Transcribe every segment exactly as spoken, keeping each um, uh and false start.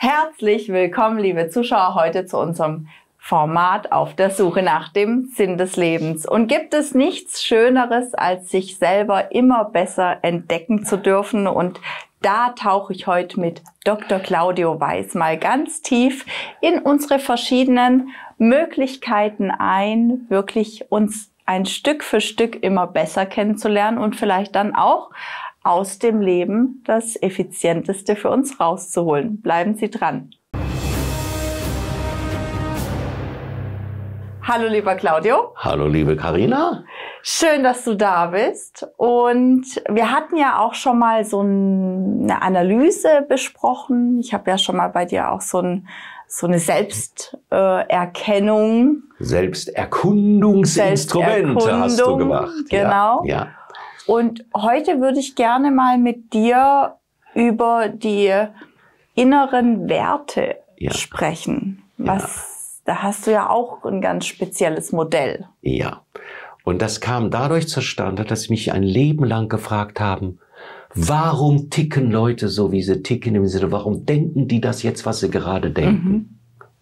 Herzlich willkommen, liebe Zuschauer, heute zu unserem Format auf der Suche nach dem Sinn des Lebens. Und gibt es nichts Schöneres, als sich selber immer besser entdecken zu dürfen? Und da tauche ich heute mit Doktor Claudio Weiß mal ganz tief in unsere verschiedenen Möglichkeiten ein, wirklich uns ein Stück für Stück immer besser kennenzulernen und vielleicht dann auch aus dem Leben das Effizienteste für uns rauszuholen. Bleiben Sie dran. Hallo lieber Claudio. Hallo liebe Carina. Schön, dass du da bist. Und wir hatten ja auch schon mal so eine Analyse besprochen. Ich habe ja schon mal bei dir auch so, ein, so eine Selbsterkennung. Selbsterkundungsinstrumente Selbsterkundung, hast du gemacht. Genau. Ja, ja. Und heute würde ich gerne mal mit dir über die inneren Werte ja. sprechen. Was, ja. Da hast du ja auch ein ganz spezielles Modell. Ja, und das kam dadurch zustande, dass mich ein Leben lang gefragt haben, warum ticken Leute so, wie sie ticken, im Sinne, warum denken die das jetzt, was sie gerade denken? Mhm.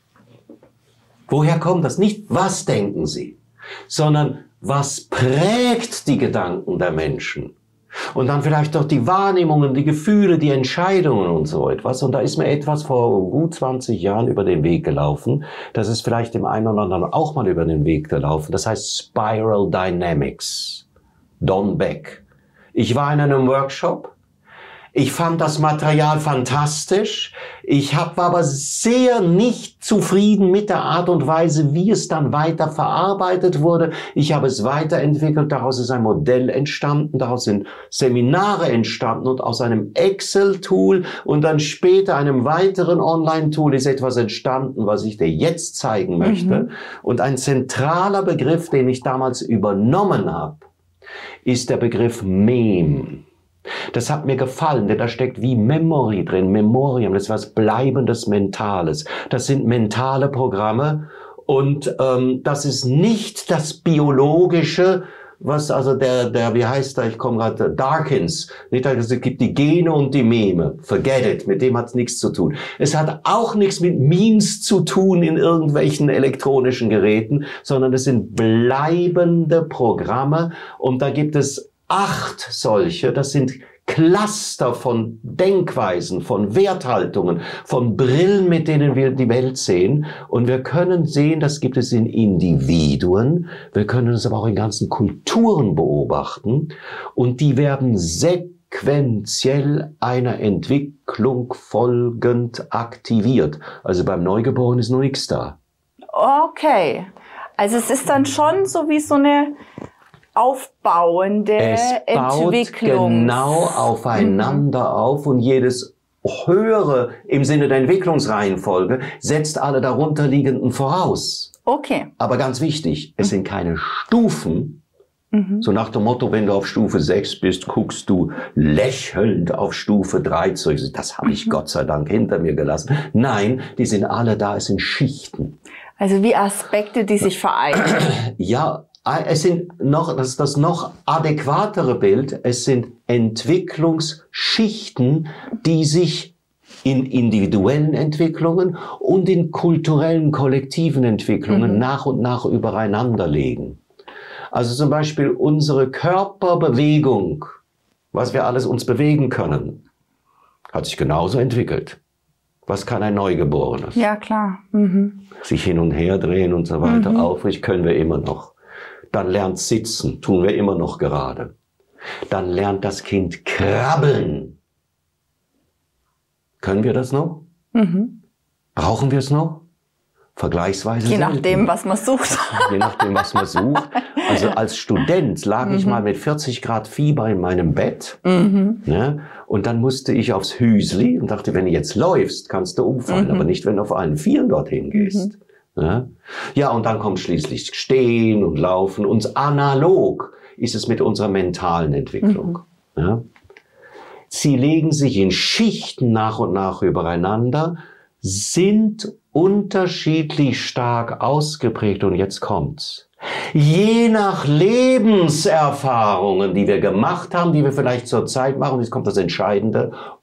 Woher kommt das? Nicht, was denken sie, sondern was prägt die Gedanken der Menschen? Und dann vielleicht auch die Wahrnehmungen, die Gefühle, die Entscheidungen und so etwas. Und da ist mir etwas vor gut zwanzig Jahren über den Weg gelaufen. Das ist vielleicht dem einen oder anderen auch mal über den Weg gelaufen. Das heißt Spiral Dynamics. Don Beck. Ich war in einem Workshop. Ich fand das Material fantastisch. Ich hab, war aber sehr nicht zufrieden mit der Art und Weise, wie es dann weiter verarbeitet wurde. Ich habe es weiterentwickelt. Daraus ist ein Modell entstanden. Daraus sind Seminare entstanden. Und aus einem Excel-Tool und dann später einem weiteren Online-Tool ist etwas entstanden, was ich dir jetzt zeigen möchte. Mhm. Und ein zentraler Begriff, den ich damals übernommen habe, ist der Begriff Mem. Das hat mir gefallen, denn da steckt wie Memory drin, Memoriam, das ist was Bleibendes, Mentales. Das sind mentale Programme und ähm, das ist nicht das Biologische, was also der, der wie heißt der, ich komme gerade, Dawkins, nicht, also es gibt die Gene und die Meme, forget it, mit dem hat es nichts zu tun. Es hat auch nichts mit Memes zu tun in irgendwelchen elektronischen Geräten, sondern es sind bleibende Programme und da gibt es acht solche, das sind Cluster von Denkweisen, von Werthaltungen, von Brillen, mit denen wir die Welt sehen. Und wir können sehen, das gibt es in Individuen, wir können es aber auch in ganzen Kulturen beobachten. Und die werden sequenziell einer Entwicklung folgend aktiviert. Also beim Neugeborenen ist noch nichts da. Okay, also es ist dann schon so wie so eine aufbauende es baut Entwicklung. Genau aufeinander mhm. auf und jedes höhere im Sinne der Entwicklungsreihenfolge setzt alle darunterliegenden voraus. Okay. Aber ganz wichtig, es mhm. sind keine Stufen. Mhm. So nach dem Motto, wenn du auf Stufe sechs bist, guckst du lächelnd auf Stufe drei zurück. Das habe ich mhm. Gott sei Dank hinter mir gelassen. Nein, die sind alle da, es sind Schichten. Also wie Aspekte, die sich vereinen. Ja, es sind noch, das ist das noch adäquatere Bild, es sind Entwicklungsschichten, die sich in individuellen Entwicklungen und in kulturellen, kollektiven Entwicklungen mhm. nach und nach übereinander legen. Also zum Beispiel unsere Körperbewegung, was wir alles uns bewegen können, hat sich genauso entwickelt. Was kann ein Neugeborenes? Ja, klar. Mhm. Sich hin und her drehen und so weiter. Mhm. Aufrecht können wir immer noch. Dann lernt sitzen, tun wir immer noch gerade. Dann lernt das Kind krabbeln. Können wir das noch? Mhm. Brauchen wir es noch? Vergleichsweise Je selten. nachdem, was man sucht. Je nachdem, was man sucht. Also als Student lag mhm. ich mal mit vierzig Grad Fieber in meinem Bett. Mhm. Ne? Und dann musste ich aufs Hüsli und dachte, wenn du jetzt läufst, kannst du umfallen, mhm. aber nicht, wenn du auf allen Vieren dorthin gehst. Mhm. Ja? Ja, und dann kommt schließlich Stehen und Laufen. Und analog ist es mit unserer mentalen Entwicklung. Mhm. Ja? Sie legen sich in Schichten nach und nach übereinander, sind unterschiedlich stark ausgeprägt. Und jetzt kommt's. Je nach Lebenserfahrungen, die wir gemacht haben, die wir vielleicht zur Zeit machen, jetzt kommt das Entscheidende,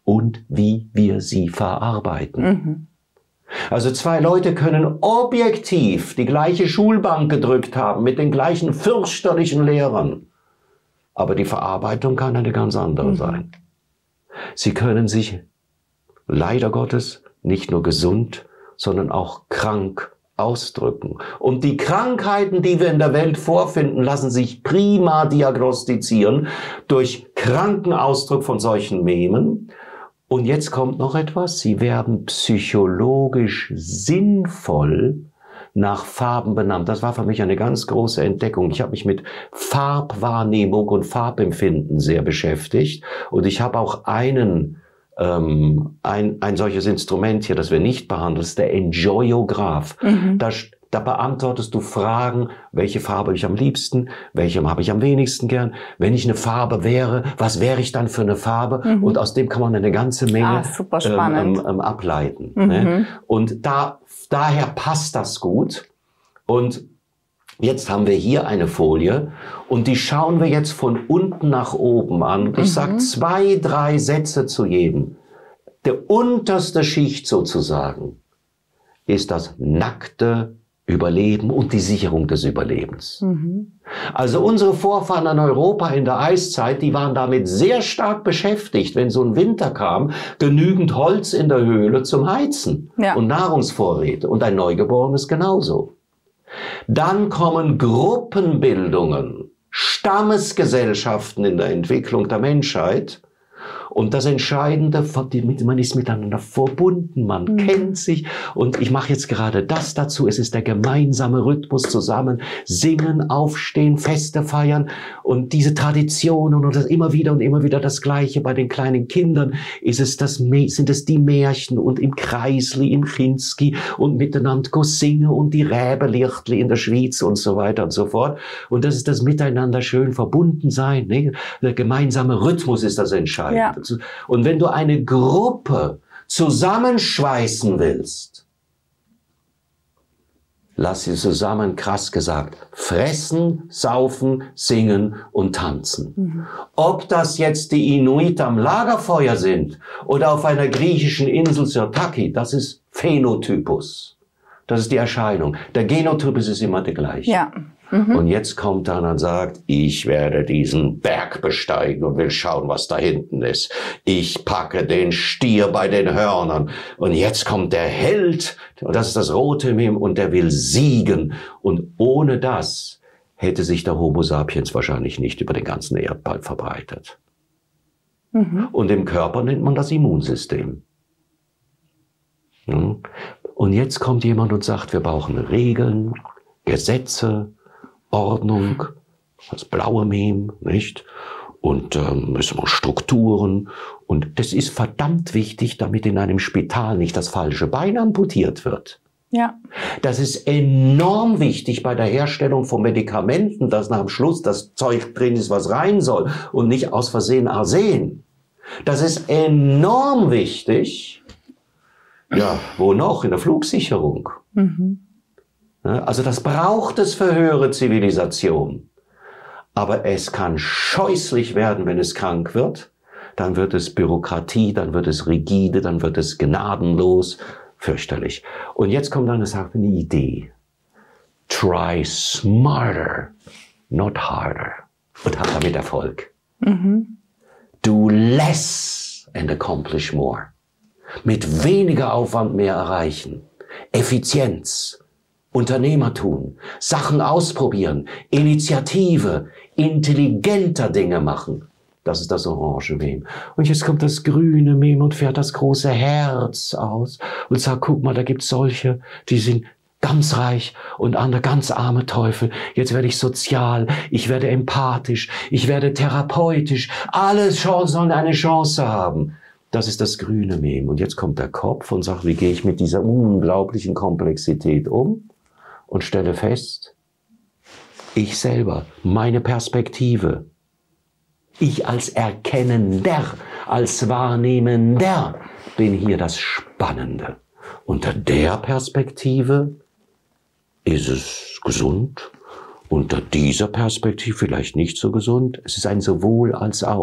und wie wir sie verarbeiten. Mhm. Also zwei Leute können objektiv die gleiche Schulbank gedrückt haben, mit den gleichen fürchterlichen Lehrern. Aber die Verarbeitung kann eine ganz andere mhm. sein. Sie können sich leider Gottes nicht nur gesund, sondern auch krank ausdrücken. Und die Krankheiten, die wir in der Welt vorfinden, lassen sich prima diagnostizieren durch kranken Ausdruck von solchen Memen. Und jetzt kommt noch etwas. Sie werden psychologisch sinnvoll nach Farben benannt. Das war für mich eine ganz große Entdeckung. Ich habe mich mit Farbwahrnehmung und Farbempfinden sehr beschäftigt. Und ich habe auch einen Ähm, ein, ein solches Instrument hier, das wir nicht behandeln, das ist der Enjoyograph. Mhm. Da, da beantwortest du Fragen, welche Farbe habe ich am liebsten, welche habe ich am wenigsten gern. Wenn ich eine Farbe wäre, was wäre ich dann für eine Farbe? Mhm. Und aus dem kann man eine ganze Menge ah, ähm, ähm, ableiten. Mhm. Ne? Und da, daher passt das gut. Und jetzt haben wir hier eine Folie und die schauen wir jetzt von unten nach oben an. Ich mhm. sage zwei, drei Sätze zu jedem. Der unterste Schicht sozusagen ist das nackte Überleben und die Sicherung des Überlebens. Mhm. Also unsere Vorfahren in Europa in der Eiszeit, die waren damit sehr stark beschäftigt, wenn so ein Winter kam, genügend Holz in der Höhle zum Heizen ja. und Nahrungsvorräte. Und ein Neugeborenes genauso. Dann kommen Gruppenbildungen, Stammesgesellschaften in der Entwicklung der Menschheit. Und das Entscheidende, man ist miteinander verbunden, man mhm. kennt sich. Und ich mache jetzt gerade das dazu. Es ist der gemeinsame Rhythmus zusammen. Singen, aufstehen, Feste feiern. Und diese Traditionen und das immer wieder und immer wieder das Gleiche. Bei den kleinen Kindern ist es das, sind es die Märchen und im Kreisli, im Chinski und miteinander go singen und die Räbelichtli in der Schweiz und so weiter und so fort. Und das ist das Miteinander schön verbunden sein. Ne? Der gemeinsame Rhythmus ist das Entscheidende. Ja. Und wenn du eine Gruppe zusammenschweißen willst, lass sie zusammen, krass gesagt, fressen, saufen, singen und tanzen. Mhm. Ob das jetzt die Inuit am Lagerfeuer sind oder auf einer griechischen Insel Sirtaki, das ist Phänotypus. Das ist die Erscheinung. Der Genotypus ist immer der gleiche. Ja. Mhm. Und jetzt kommt er und sagt, ich werde diesen Berg besteigen und will schauen, was da hinten ist. Ich packe den Stier bei den Hörnern. Und jetzt kommt der Held, und das ist das rote Mem, und der will siegen. Und ohne das hätte sich der Homo sapiens wahrscheinlich nicht über den ganzen Erdball verbreitet. Mhm. Und im Körper nennt man das Immunsystem. Und jetzt kommt jemand und sagt, wir brauchen Regeln, Gesetze, Ordnung, das blaue Mem, nicht? Und ähm, müssen wir Strukturen. Und das ist verdammt wichtig, damit in einem Spital nicht das falsche Bein amputiert wird. Ja. Das ist enorm wichtig bei der Herstellung von Medikamenten, dass nach dem Schluss das Zeug drin ist, was rein soll und nicht aus Versehen Arsen. Das ist enorm wichtig. Ja, wo noch? In der Flugsicherung. Mhm. Also das braucht es für höhere Zivilisation. Aber es kann scheußlich werden, wenn es krank wird. Dann wird es Bürokratie, dann wird es rigide, dann wird es gnadenlos. Fürchterlich. Und jetzt kommt dann eine Idee. Try smarter, not harder. Und hab damit Erfolg. Mhm. Do less and accomplish more. Mit weniger Aufwand mehr erreichen. Effizienz. Unternehmertum, Sachen ausprobieren, Initiative, intelligenter Dinge machen. Das ist das orange Mem. Und jetzt kommt das grüne Mem und fährt das große Herz aus und sagt, guck mal, da gibt's solche, die sind ganz reich und andere ganz arme Teufel. Jetzt werde ich sozial, ich werde empathisch, ich werde therapeutisch. Alle sollen eine Chance haben. Das ist das grüne Mem. Und jetzt kommt der Kopf und sagt, wie gehe ich mit dieser unglaublichen Komplexität um? Und stelle fest, ich selber, meine Perspektive, ich als Erkennender, als Wahrnehmender bin hier das Spannende. Unter der Perspektive ist es gesund, unter dieser Perspektive vielleicht nicht so gesund. Es ist ein sowohl als auch.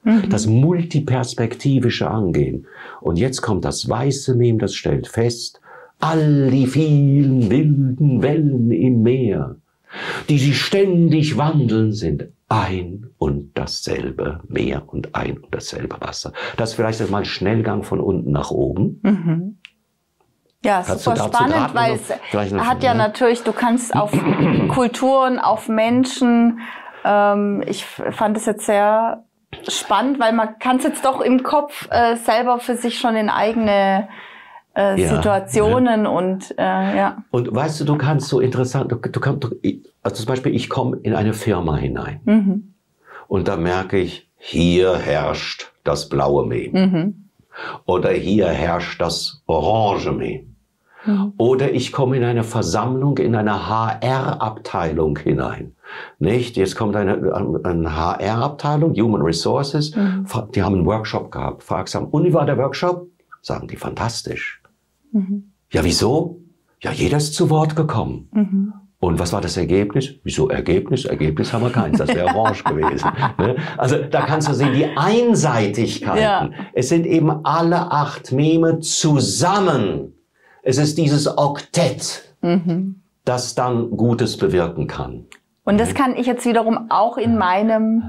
Mhm. Das multiperspektivische Angehen. Und jetzt kommt das weiße Mem, das stellt fest, all die vielen wilden Wellen im Meer, die sich ständig wandeln, sind ein und dasselbe Meer und ein und dasselbe Wasser. Das ist vielleicht mal ein Schnellgang von unten nach oben. Mhm. Ja, Kannst super spannend, weil es hat ja natürlich, du kannst auf Kulturen, auf Menschen, ähm, ich fand es jetzt sehr spannend, weil man kann es jetzt doch im Kopf äh, selber für sich schon in eigene äh, ja, Situationen ja. und äh, ja. Und weißt du, du kannst so interessant, du, du kannst, also zum Beispiel, ich komme in eine Firma hinein mhm. und da merke ich, hier herrscht das blaue Mem. Mhm. Oder hier herrscht das orange Mem. Mhm. Oder ich komme in eine Versammlung, in eine H R-Abteilung hinein. Nicht? Jetzt kommt eine, eine H R-Abteilung, Human Resources, mhm. die haben einen Workshop gehabt. Fragst du, und wie war der Workshop? Sagen die, fantastisch. Mhm. Ja, wieso? Ja, jeder ist zu Wort gekommen. Mhm. Und was war das Ergebnis? Wieso Ergebnis? Ergebnis haben wir keins, das wäre orange gewesen. Also da kannst du sehen, die Einseitigkeiten. Ja. Es sind eben alle acht Meme zusammen. Es ist dieses Oktett, mhm. das dann Gutes bewirken kann. Und das kann ich jetzt wiederum auch in meinem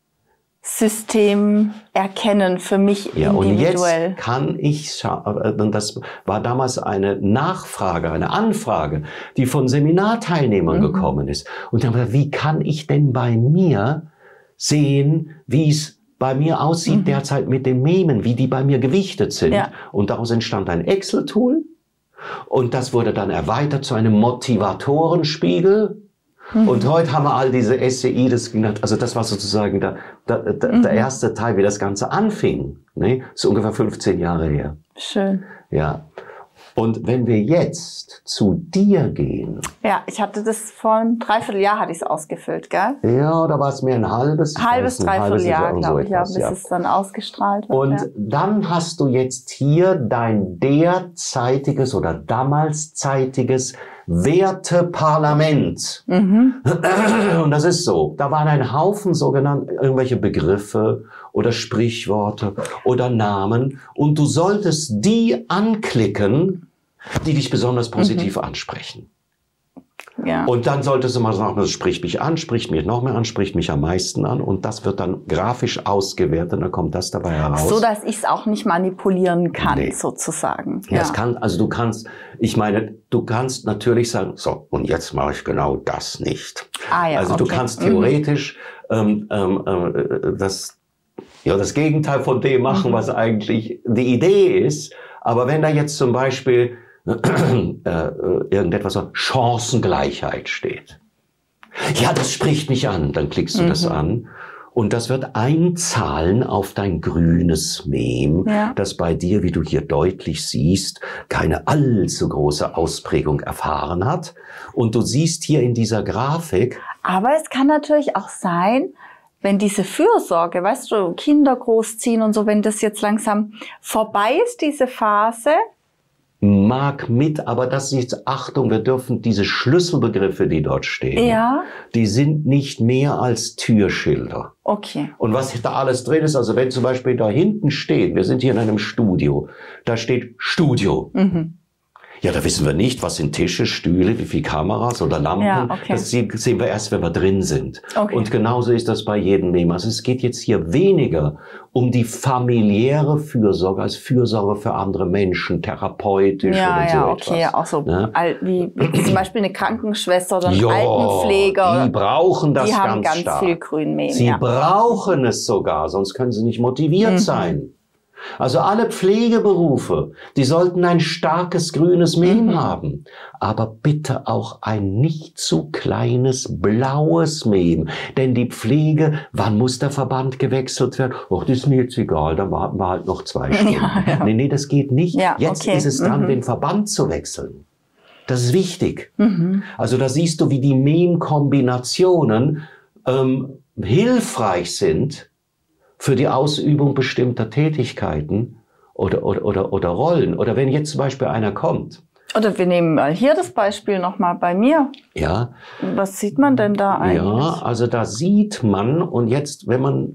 System erkennen, für mich ja, individuell. Und jetzt kann ich, und das war damals eine Nachfrage, eine Anfrage, die von Seminarteilnehmern mhm. gekommen ist. Und die haben gesagt, wie kann ich denn bei mir sehen, wie es bei mir aussieht mhm. derzeit mit den Memen, wie die bei mir gewichtet sind. Ja. Und daraus entstand ein Excel-Tool. Und das wurde dann erweitert zu einem Motivatorenspiegel. Mhm. Und heute haben wir all diese S C I, das, also das war sozusagen der, der, der, mhm. der erste Teil, wie das Ganze anfing. Ne? Das ist ungefähr fünfzehn Jahre her. Schön. Ja. Und wenn wir jetzt zu dir gehen. Ja, ich hatte das vor einem Dreivierteljahr hatte ich es ausgefüllt, gell? Ja, da war es mir ein halbes. Halbes, Dreivierteljahr, glaube ich, ja, bis ja. es dann ausgestrahlt wird. Und ja. dann hast du jetzt hier dein derzeitiges oder damalszeitiges Werteparlament. Mhm. Und das ist so, da waren ein Haufen sogenannte irgendwelche Begriffe oder Sprichworte oder Namen und du solltest die anklicken, die dich besonders positiv mhm. ansprechen. Ja. Und dann solltest du mal sagen, das spricht mich an, spricht mich noch mehr an, spricht mich am meisten an und das wird dann grafisch ausgewertet und dann kommt das dabei heraus. So, dass ich es auch nicht manipulieren kann, nee. sozusagen. Ja. Das kann, also du kannst, ich meine, du kannst natürlich sagen, so, und jetzt mache ich genau das nicht. Ah, ja, also okay. du kannst theoretisch mhm. ähm, ähm, das, ja, das Gegenteil von dem machen, mhm. was eigentlich die Idee ist. Aber wenn da jetzt zum Beispiel äh, irgendetwas so Chancengleichheit steht. Ja, das spricht mich an. Dann klickst du mhm. das an und das wird einzahlen auf dein grünes Mem, ja. das bei dir, wie du hier deutlich siehst, keine allzu große Ausprägung erfahren hat. Und du siehst hier in dieser Grafik. Aber es kann natürlich auch sein, wenn diese Fürsorge, weißt du, Kinder großziehen und so, wenn das jetzt langsam vorbei ist, diese Phase, mag mit, aber das ist jetzt, Achtung, wir dürfen diese Schlüsselbegriffe, die dort stehen, ja. die sind nicht mehr als Türschilder. Okay. Und was da alles drin ist, also wenn zum Beispiel da hinten steht, wir sind hier in einem Studio, da steht Studio. Mhm. Ja, da wissen wir nicht, was sind Tische, Stühle, wie viele Kameras oder Lampen. Ja, okay. Das sehen wir erst, wenn wir drin sind. Okay. Und genauso ist das bei jedem Mem. Also es geht jetzt hier weniger um die familiäre Fürsorge als Fürsorge für andere Menschen, therapeutisch ja, oder so ja, etwas. okay, auch so ja? wie, wie zum Beispiel eine Krankenschwester oder ein jo, Altenpfleger. Die brauchen das die ganz haben ganz stark. viel Grünmehl. Sie ja. brauchen es sogar, sonst können sie nicht motiviert mhm. sein. Also alle Pflegeberufe, die sollten ein starkes grünes Mem mhm. haben. Aber bitte auch ein nicht zu kleines blaues Mem. Denn die Pflege, wann muss der Verband gewechselt werden? Och, das ist mir jetzt egal, dann warten wir halt noch zwei Stunden. Ja, ja. Nee, nee, das geht nicht. Ja, jetzt okay. ist es dran, mhm. den Verband zu wechseln. Das ist wichtig. Mhm. Also da siehst du, wie die Mem-Kombinationen ähm, hilfreich sind, für die Ausübung bestimmter Tätigkeiten oder, oder, oder, oder Rollen. Oder wenn jetzt zum Beispiel einer kommt. Oder wir nehmen mal hier das Beispiel nochmal bei mir. Ja. Was sieht man denn da eigentlich? Ja, also da sieht man, und jetzt, wenn man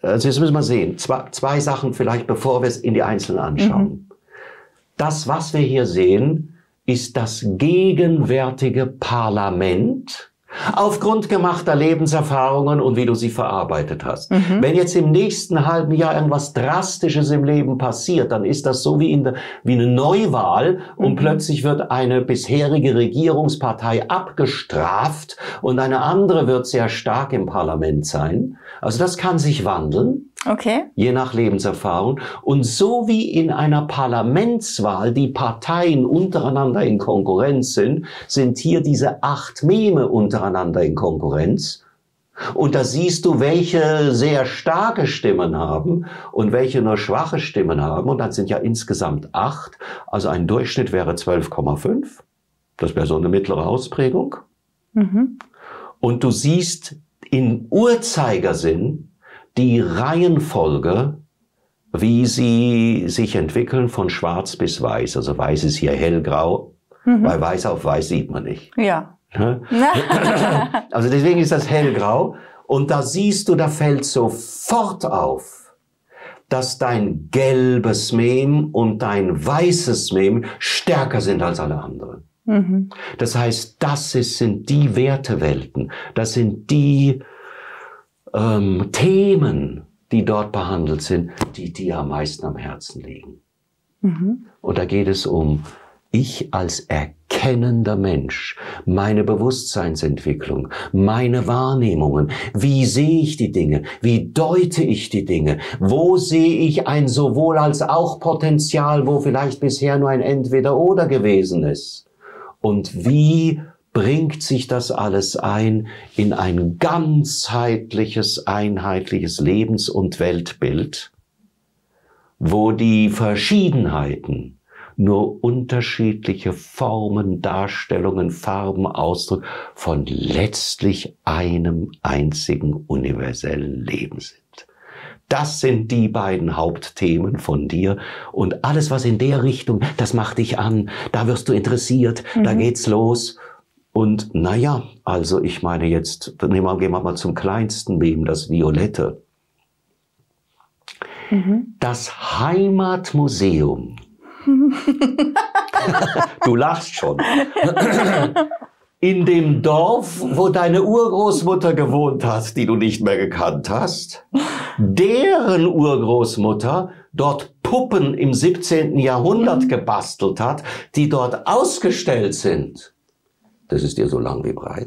also jetzt müssen wir sehen, zwei, zwei Sachen vielleicht, bevor wir es in die Einzelnen anschauen. Mhm. Das, was wir hier sehen, ist das gegenwärtige Parlament aufgrund gemachter Lebenserfahrungen und wie du sie verarbeitet hast. Mhm. Wenn jetzt im nächsten halben Jahr irgendwas Drastisches im Leben passiert, dann ist das so wie, in der, wie eine Neuwahl und mhm. plötzlich wird eine bisherige Regierungspartei abgestraft und eine andere wird sehr stark im Parlament sein. Also das kann sich wandeln. Okay. Je nach Lebenserfahrung. Und so wie in einer Parlamentswahl die Parteien untereinander in Konkurrenz sind, sind hier diese acht Meme untereinander in Konkurrenz. Und da siehst du, welche sehr starke Stimmen haben und welche nur schwache Stimmen haben. Und dann sind ja insgesamt acht. Also ein Durchschnitt wäre zwölf Komma fünf. Das wäre so eine mittlere Ausprägung. Mhm. Und du siehst in Uhrzeigersinn die Reihenfolge, wie sie sich entwickeln von schwarz bis weiß. Also weiß ist hier hellgrau, mhm. weil weiß auf weiß sieht man nicht. Ja. Also deswegen ist das hellgrau. Und da siehst du, da fällt sofort auf, dass dein gelbes Mem und dein weißes Mem stärker sind als alle anderen. Mhm. Das heißt, das ist, sind die Wertewelten, das sind die Ähm, Themen, die dort behandelt sind, die dir am meisten am Herzen liegen. Mhm. Und da geht es um ich als erkennender Mensch, meine Bewusstseinsentwicklung, meine Wahrnehmungen, wie sehe ich die Dinge, wie deute ich die Dinge, wo sehe ich ein sowohl als auch Potenzial, wo vielleicht bisher nur ein Entweder-Oder gewesen ist. Und wie bringt sich das alles ein in ein ganzheitliches, einheitliches Lebens- und Weltbild, wo die Verschiedenheiten nur unterschiedliche Formen, Darstellungen, Farben, Ausdruck von letztlich einem einzigen universellen Leben sind. Das sind die beiden Hauptthemen von dir und alles, was in der Richtung, das macht dich an, da wirst du interessiert, mhm. da geht's los. Und naja, also ich meine jetzt, nehmen wir, gehen wir mal zum kleinsten Mem, das Violette. Mhm. Das Heimatmuseum. Du lachst schon. In dem Dorf, wo deine Urgroßmutter gewohnt hat, die du nicht mehr gekannt hast, deren Urgroßmutter dort Puppen im siebzehnten Jahrhundert mhm. gebastelt hat, die dort ausgestellt sind. Das ist dir so lang wie breit.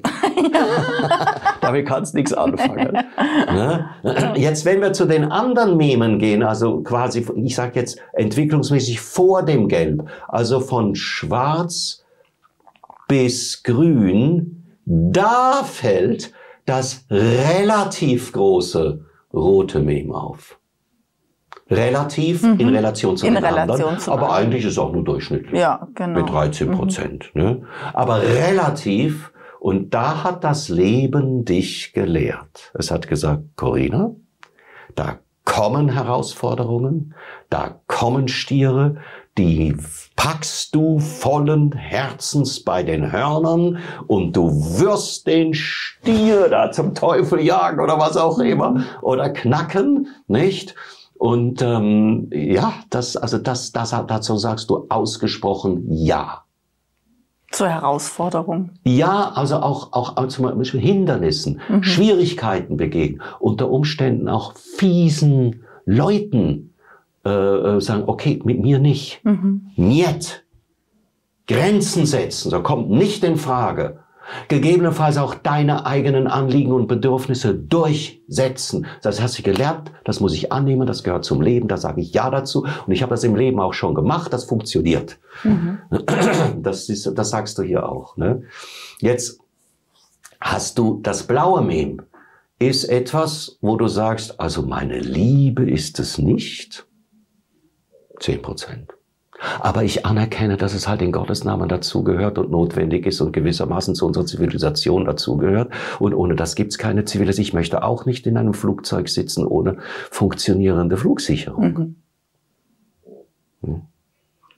Damit kannst du nichts anfangen. Ne? Jetzt, wenn wir zu den anderen Memen gehen, also quasi, ich sage jetzt entwicklungsmäßig vor dem Gelb, also von schwarz bis grün, da fällt das relativ große rote Mem auf. Relativ mhm. in Relation zu in den Relation anderen, zu aber anderen. Eigentlich ist es auch nur durchschnittlich. Ja, genau. Mit dreizehn Prozent. Mhm. Ne? Aber relativ, und da hat das Leben dich gelehrt. Es hat gesagt, Corinna, da kommen Herausforderungen, da kommen Stiere, die packst du vollen Herzens bei den Hörnern und du wirst den Stier da zum Teufel jagen oder was auch immer oder knacken, nicht? Und ähm, ja, das, also das, das, dazu sagst du ausgesprochen Ja. Zur Herausforderung. Ja, also auch, auch zum Beispiel Hindernissen, mhm. Schwierigkeiten begegnen, unter Umständen auch fiesen Leuten äh, sagen, okay, mit mir nicht. Mhm. Niet. Grenzen setzen, so kommt nicht in Frage. Gegebenenfalls auch deine eigenen Anliegen und Bedürfnisse durchsetzen. Das hast du gelernt, das muss ich annehmen, das gehört zum Leben, da sage ich Ja dazu. Und ich habe das im Leben auch schon gemacht, das funktioniert. Mhm. Das ist, das sagst du hier auch. Ne? Jetzt hast du das blaue Mem. Ist etwas, wo du sagst, also meine Liebe ist es nicht. zehn Prozent. Aber ich anerkenne, dass es halt in Gottes Namen dazugehört und notwendig ist und gewissermaßen zu unserer Zivilisation dazugehört. Und ohne das gibt's keine Zivilisation. Ich möchte auch nicht in einem Flugzeug sitzen ohne funktionierende Flugsicherung. Mhm. Hm.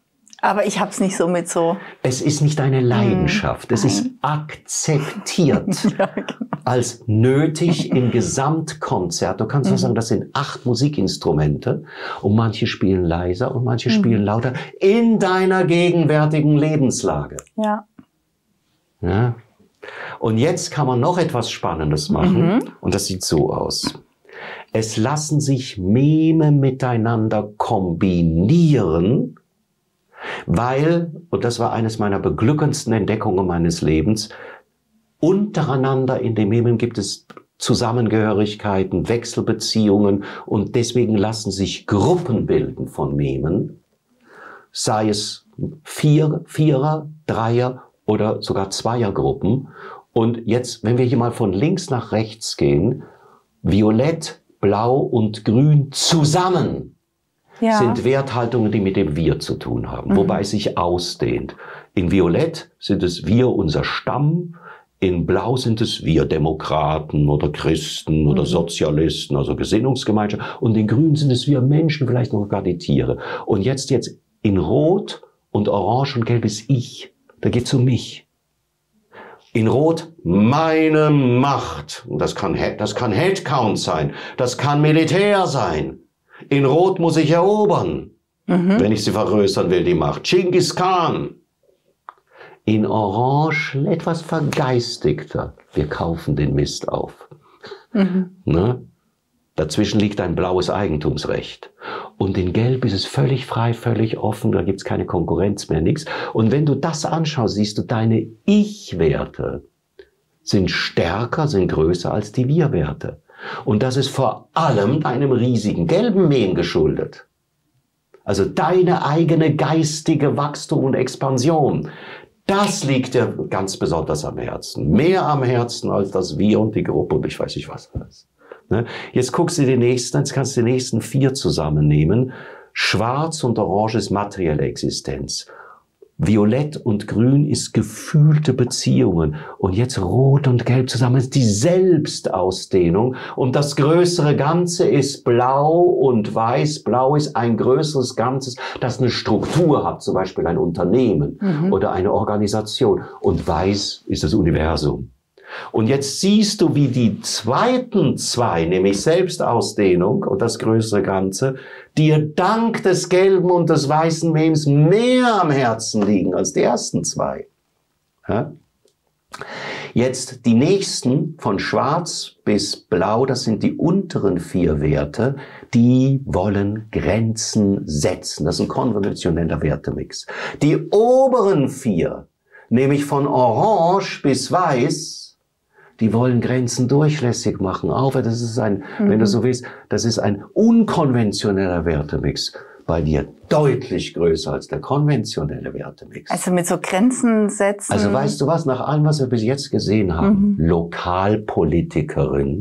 Aber ich habe es nicht so mit so... Es ist nicht eine Leidenschaft, hm. es ist akzeptiert ja, genau. als nötig im Gesamtkonzert. Du kannst auch sagen, das sind acht Musikinstrumente und manche spielen leiser und manche hm. spielen lauter in deiner gegenwärtigen Lebenslage. Ja. Ja. Und jetzt kann man noch etwas Spannendes machen mhm. und das sieht so aus. Es lassen sich Meme miteinander kombinieren, weil, und das war eines meiner beglückendsten Entdeckungen meines Lebens, untereinander in den Memen gibt es Zusammengehörigkeiten, Wechselbeziehungen und deswegen lassen sich Gruppen bilden von Memen, sei es Vier, Vierer, Dreier oder sogar Zweiergruppen. Und jetzt, wenn wir hier mal von links nach rechts gehen, Violett, Blau und Grün zusammen ja. sind Werthaltungen, die mit dem Wir zu tun haben, mhm. wobei es sich ausdehnt. In Violett sind es wir, unser Stamm, in Blau sind es wir Demokraten oder Christen mhm. oder Sozialisten, also Gesinnungsgemeinschaft, und in Grün sind es wir Menschen, vielleicht noch gar die Tiere. Und jetzt, jetzt in Rot und Orange und Gelb ist ich. Da geht's um mich. In Rot meine Macht. Das kann, das kann Headcount sein. Das kann Militär sein. In Rot muss ich erobern, mhm. wenn ich sie vergrößern will, die Macht. Genghis Khan. In Orange etwas vergeistigter. Wir kaufen den Mist auf. Mhm. Ne? Dazwischen liegt ein blaues Eigentumsrecht. Und in Gelb ist es völlig frei, völlig offen, da gibt's keine Konkurrenz mehr, nichts. Und wenn du das anschaust, siehst du, deine Ich-Werte sind stärker, sind größer als die Wir-Werte. Und das ist vor allem einem riesigen gelben Mem geschuldet. Also deine eigene geistige Wachstum und Expansion. Das liegt dir ganz besonders am Herzen. Mehr am Herzen als das Wir und die Gruppe und ich weiß nicht was alles. Jetzt guckst du den nächsten, jetzt kannst du die nächsten vier zusammennehmen. Schwarz und Orange ist materielle Existenz. Violett und Grün ist gefühlte Beziehungen. Und jetzt Rot und Gelb zusammen ist die Selbstausdehnung. Und das größere Ganze ist Blau und Weiß. Blau ist ein größeres Ganzes, das eine Struktur hat, zum Beispiel ein Unternehmen mhm. oder eine Organisation. Und Weiß ist das Universum. Und jetzt siehst du, wie die zweiten zwei, nämlich Selbstausdehnung und das größere Ganze, dir dank des gelben und des weißen Memes mehr am Herzen liegen als die ersten zwei. Ja? Jetzt die nächsten, von schwarz bis blau, das sind die unteren vier Werte, die wollen Grenzen setzen. Das ist ein konventioneller Wertemix. Die oberen vier, nämlich von orange bis weiß, die wollen Grenzen durchlässig machen. Auch das ist ein, mhm. wenn du so willst, das ist ein unkonventioneller Wertemix. Bei dir deutlich größer als der konventionelle Wertemix. Also mit so Grenzen setzen. Also weißt du was, nach allem, was wir bis jetzt gesehen haben, mhm. Lokalpolitikerin.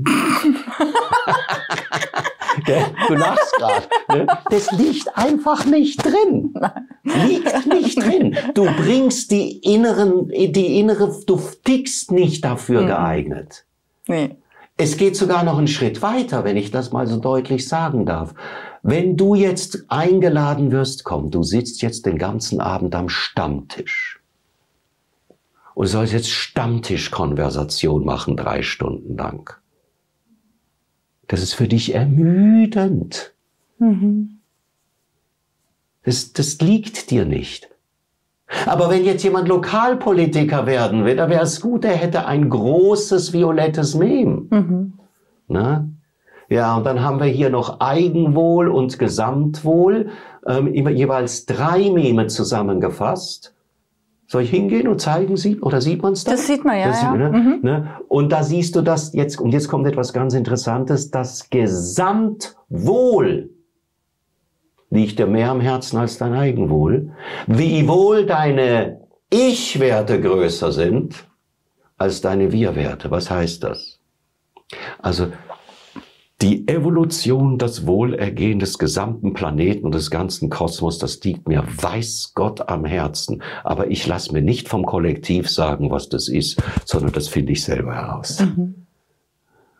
Du lachst gerade. Ne? Das liegt einfach nicht drin. Liegt nicht drin. Du bringst die inneren, die innere, du tickst nicht dafür mhm. geeignet. Nee. Es geht sogar noch einen Schritt weiter, wenn ich das mal so deutlich sagen darf. Wenn du jetzt eingeladen wirst, komm, du sitzt jetzt den ganzen Abend am Stammtisch. Und sollst jetzt Stammtischkonversation machen, drei Stunden lang. Das ist für dich ermüdend. Mhm. Das, das liegt dir nicht. Aber wenn jetzt jemand Lokalpolitiker werden will, dann wäre es gut, er hätte ein großes violettes Mem. Mhm. Na? Ja, und dann haben wir hier noch Eigenwohl und Gesamtwohl, ähm, immer jeweils drei Meme zusammengefasst. Soll ich hingehen und zeigen, sieht, oder sieht man es da? Das sieht man, ja. Das ja. Sieht, ne? Mhm. Ne? Und da siehst du das jetzt, und jetzt kommt etwas ganz Interessantes, das Gesamtwohl liegt dir mehr am Herzen als dein Eigenwohl. Wiewohl deine Ich-Werte größer sind als deine Wir-Werte. Was heißt das? Also, die Evolution, das Wohlergehen des gesamten Planeten und des ganzen Kosmos, das liegt mir, weiß Gott, am Herzen. Aber ich lasse mir nicht vom Kollektiv sagen, was das ist, sondern das finde ich selber heraus. Mhm.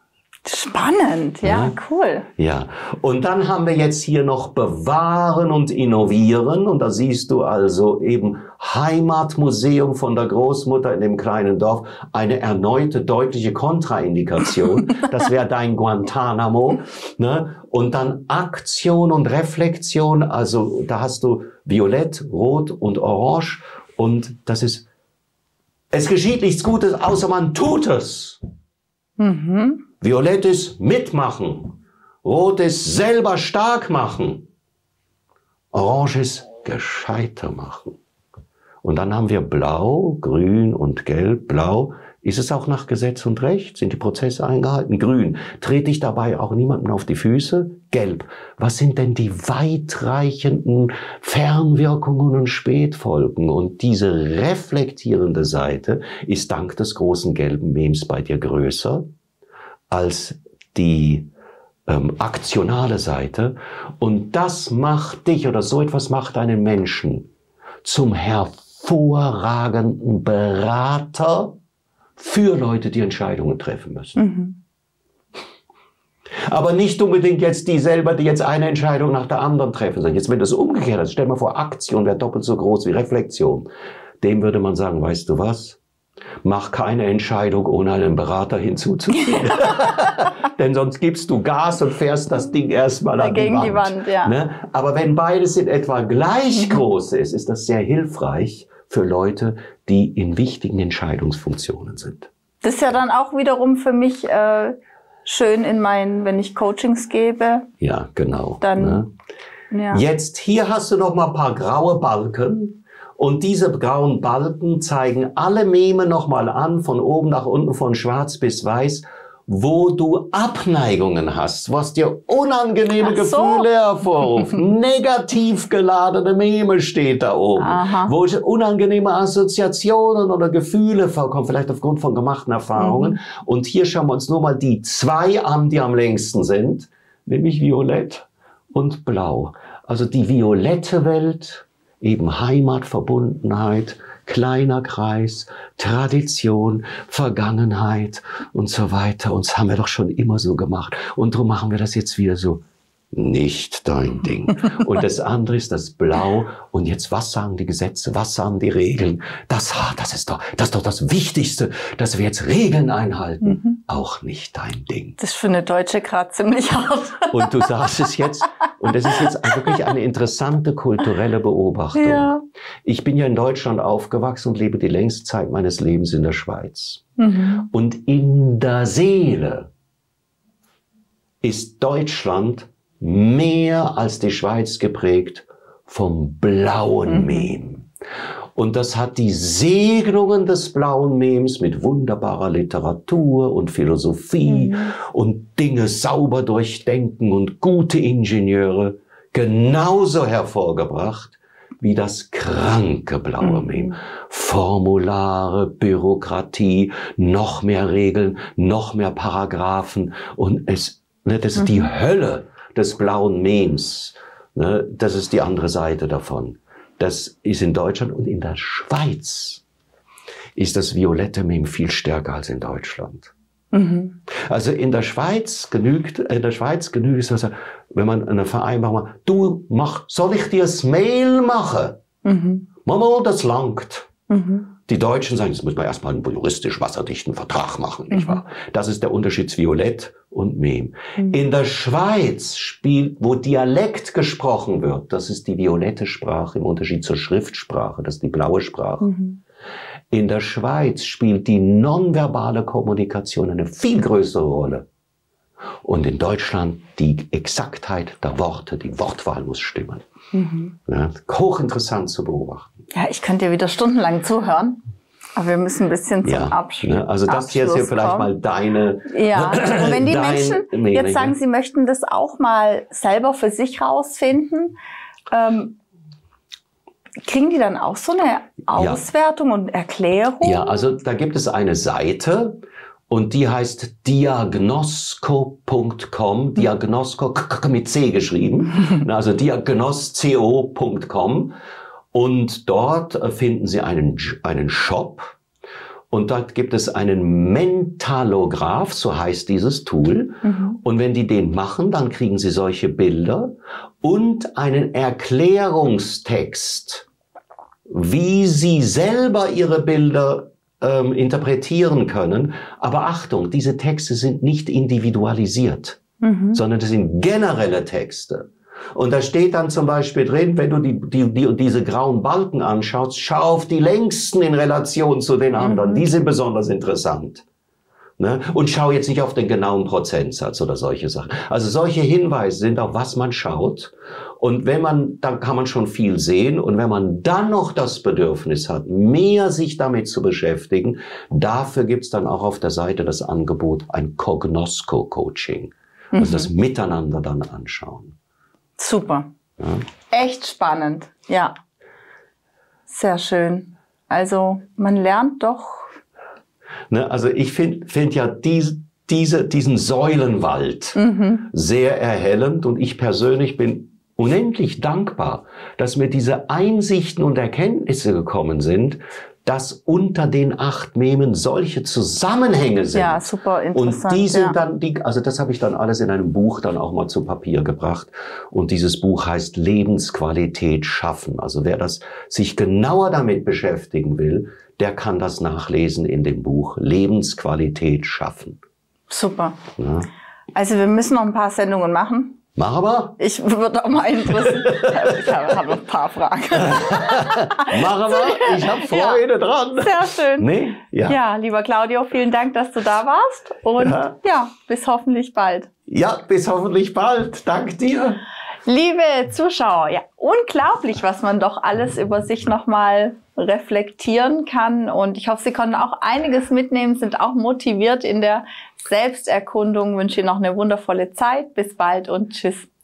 Spannend, ja, ja, cool. Ja, und dann haben wir jetzt hier noch Bewahren und Innovieren. Und da siehst du also eben Heimatmuseum von der Großmutter in dem kleinen Dorf. Eine erneute deutliche Kontraindikation. Das wäre dein Guantanamo. Ne? Und dann Aktion und Reflexion. Also da hast du Violett, Rot und Orange. Und das ist, es geschieht nichts Gutes, außer man tut es. Mhm. Violett ist mitmachen. Rot ist selber stark machen. Orange ist gescheiter machen. Und dann haben wir Blau, Grün und Gelb. Blau, ist es auch nach Gesetz und Recht? Sind die Prozesse eingehalten? Grün, trete ich dabei auch niemandem auf die Füße? Gelb, was sind denn die weitreichenden Fernwirkungen und Spätfolgen? Und diese reflektierende Seite ist dank des großen gelben Memes bei dir größer als die ähm, aktionale Seite. Und das macht dich, oder so etwas macht einen Menschen zum hervorragenden Berater für Leute, die Entscheidungen treffen müssen. Mhm. Aber nicht unbedingt jetzt die selber, die jetzt eine Entscheidung nach der anderen treffen sollen. Jetzt, wenn das umgekehrt ist, stell mal vor, Aktion wäre doppelt so groß wie Reflexion. Dem würde man sagen, weißt du was? Mach keine Entscheidung, ohne einen Berater hinzuzuziehen. Denn sonst gibst du Gas und fährst das Ding erstmal an gegen die Wand. Die Wand ja. Ne? Aber wenn beides in etwa gleich groß ist, ist das sehr hilfreich für Leute, die in wichtigen Entscheidungsfunktionen sind. Das ist ja dann auch wiederum für mich äh, schön in meinen, wenn ich Coachings gebe. Ja, genau. Dann, ne? ja. Jetzt, hier hast du noch mal ein paar graue Balken. Und diese grauen Balken zeigen alle Meme nochmal an, von oben nach unten, von schwarz bis weiß, wo du Abneigungen hast, was dir unangenehme Ach so. Gefühle hervorruft. Negativ geladene Meme steht da oben. Aha. Wo unangenehme Assoziationen oder Gefühle vorkommen, vielleicht aufgrund von gemachten Erfahrungen. Mhm. Und hier schauen wir uns nur mal die zwei an, die am längsten sind, nämlich Violett und Blau. Also die violette Welt, eben Heimat, Verbundenheit, kleiner Kreis, Tradition, Vergangenheit und so weiter. Und das haben wir doch schon immer so gemacht. Und darum machen wir das jetzt wieder so. Nicht dein Ding. Und das andere ist das Blau. Und jetzt, was sagen die Gesetze? Was sagen die Regeln? Das, das ist doch, das ist doch das Wichtigste, dass wir jetzt Regeln einhalten. Mhm. Auch nicht dein Ding. Das ist für eine Deutsche gerade ziemlich hart. Und du sagst es jetzt, und das ist jetzt wirklich eine interessante kulturelle Beobachtung. Ja. Ich bin ja in Deutschland aufgewachsen und lebe die längste Zeit meines Lebens in der Schweiz. Mhm. Und in der Seele ist Deutschland mehr als die Schweiz geprägt vom blauen mhm. Mem. Und das hat die Segnungen des blauen Mems mit wunderbarer Literatur und Philosophie mhm. und Dinge sauber durchdenken und gute Ingenieure genauso hervorgebracht wie das kranke blaue mhm. Mem. Formulare, Bürokratie, noch mehr Regeln, noch mehr Paragraphen und es, ne, das ist mhm. die Hölle des blauen Mems. Ne, das ist die andere Seite davon. Das ist in Deutschland und in der Schweiz ist das violette Mem viel stärker als in Deutschland. Mhm. Also in der Schweiz genügt, in der Schweiz genügt es, also, wenn man eine Vereinbarung macht, du mach, soll ich dir das Mail machen? Mhm. Mama, das langt. Mhm. Die Deutschen sagen, das muss man erstmal einen juristisch wasserdichten Vertrag machen, nicht mhm. wahr? Das ist der Unterschied zwischen Violett und Mem. Mhm. In der Schweiz spielt, wo Dialekt gesprochen wird, das ist die violette Sprache im Unterschied zur Schriftsprache, das ist die blaue Sprache. Mhm. In der Schweiz spielt die nonverbale Kommunikation eine viel größere Rolle. Und in Deutschland die Exaktheit der Worte, die Wortwahl muss stimmen. Mhm. Ja, hochinteressant zu beobachten. Ja, ich könnte dir wieder stundenlang zuhören, aber wir müssen ein bisschen zum ja, Abschluss ne, also das hier ist ja vielleicht kommen. mal deine... Ja, und wenn die Menschen jetzt sagen, sie möchten das auch mal selber für sich rausfinden, ähm, kriegen die dann auch so eine Auswertung ja. und Erklärung? Ja, also da gibt es eine Seite, und die heißt diagnosco punkt com, Diagnosco mit C geschrieben, also diagnosco punkt com. Und dort finden Sie einen, einen Shop. Und dort gibt es einen Mentalograph, so heißt dieses Tool. Mhm. Und wenn die den machen, dann kriegen sie solche Bilder und einen Erklärungstext, wie sie selber ihre Bilder ähm, interpretieren können. Aber Achtung, diese Texte sind nicht individualisiert, mhm. sondern das sind generelle Texte. Und da steht dann zum Beispiel drin, wenn du die, die, die, diese grauen Balken anschaust, schau auf die längsten in Relation zu den anderen. Mhm. Die sind besonders interessant. Ne? Und schau jetzt nicht auf den genauen Prozentsatz oder solche Sachen. Also solche Hinweise sind auf was man schaut. Und wenn man, dann kann man schon viel sehen. Und wenn man dann noch das Bedürfnis hat, mehr sich damit zu beschäftigen, dafür gibt's dann auch auf der Seite das Angebot, ein Cognosco-Coaching. Mhm. Also das Miteinander dann anschauen. Super. Ja. Echt spannend. Ja. Sehr schön. Also man lernt doch. Ne, also ich finde find ja diese, diese, diesen Säulenwald mhm. sehr erhellend und ich persönlich bin unendlich dankbar, dass mir diese Einsichten und Erkenntnisse gekommen sind, dass unter den acht Memen solche Zusammenhänge sind. Ja, super interessant. Und die sind ja. dann, die, also das habe ich dann alles in einem Buch dann auch mal zu Papier gebracht. Und dieses Buch heißt Lebensqualität schaffen. Also wer das sich genauer damit beschäftigen will, der kann das nachlesen in dem Buch Lebensqualität schaffen. Super. Ja. Also wir müssen noch ein paar Sendungen machen. Mach aber. Ich würde auch mal interessieren. Ich habe hab noch ein paar Fragen. Mach aber. Ich habe Freude ja, dran. Sehr schön. Nee? Ja. ja, lieber Claudio, vielen Dank, dass du da warst. Und ja, ja bis hoffentlich bald. Ja, bis hoffentlich bald. Dank dir. Liebe Zuschauer, ja, unglaublich, was man doch alles über sich nochmal reflektieren kann. Und ich hoffe, Sie konnten auch einiges mitnehmen, sind auch motiviert in der Selbsterkundung. Ich wünsche Ihnen noch eine wundervolle Zeit. Bis bald und tschüss.